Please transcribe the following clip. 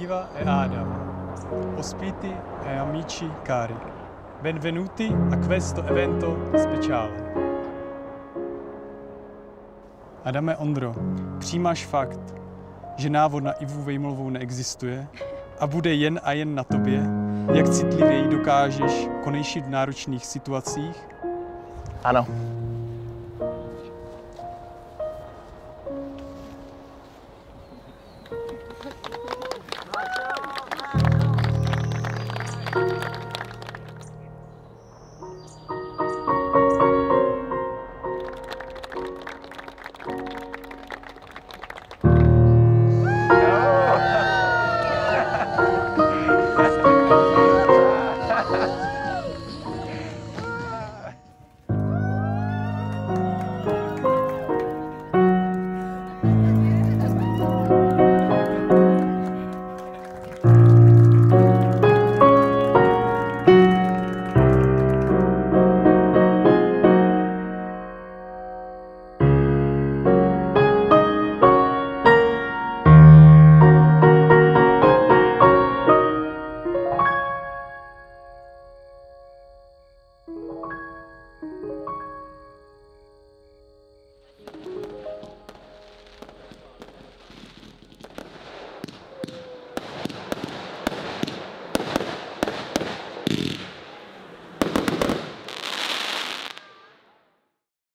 Iva e Adam, ospiti e amici cari. Benvenuti a questo evento speciale. Adame Ondro, přijímáš fakt, že návod na Ivu Vejmlovou neexistuje a bude jen a jen na tobě, jak citlivě ji dokážeš konejšit v náročných situacích? Ano.